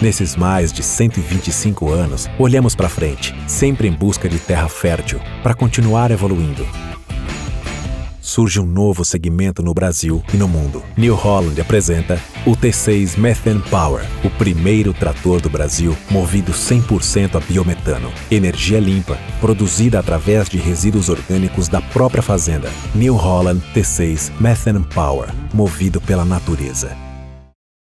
Nesses mais de 125 anos, olhamos para frente, sempre em busca de terra fértil, para continuar evoluindo. Surge um novo segmento no Brasil e no mundo. New Holland apresenta o T6 Methane Power, o primeiro trator do Brasil movido 100% a biometano. Energia limpa, produzida através de resíduos orgânicos da própria fazenda. New Holland T6 Methane Power, movido pela natureza.